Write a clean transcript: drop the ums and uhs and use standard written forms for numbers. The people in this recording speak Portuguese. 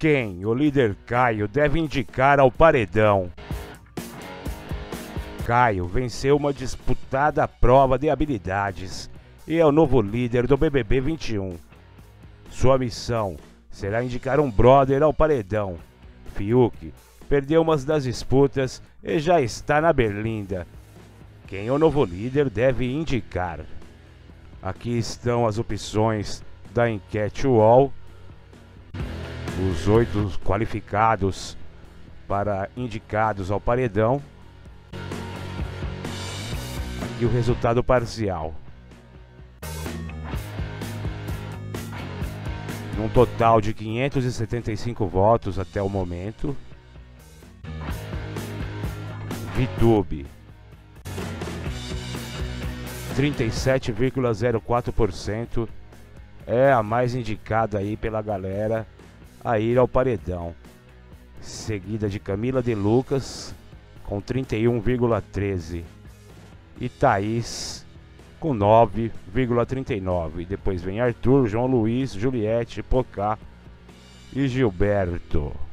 Quem o líder Caio deve indicar ao paredão? Caio venceu uma disputada prova de habilidades e é o novo líder do BBB 21. Sua missão será indicar um brother ao paredão. Fiuk perdeu uma das disputas e já está na berlinda. Quem o novo líder deve indicar? Aqui estão as opções da enquete UOL. Os 8 qualificados para indicados ao paredão. Aqui o resultado parcial. Num total de 575 votos até o momento. VTube 37,04% é a mais indicada aí pela galera a ir ao paredão, seguida de Camila de Lucas com 31,13% e Thaís com 9,39%. Depois vem Arthur, João Luiz, Juliette, Pocá e Gilberto.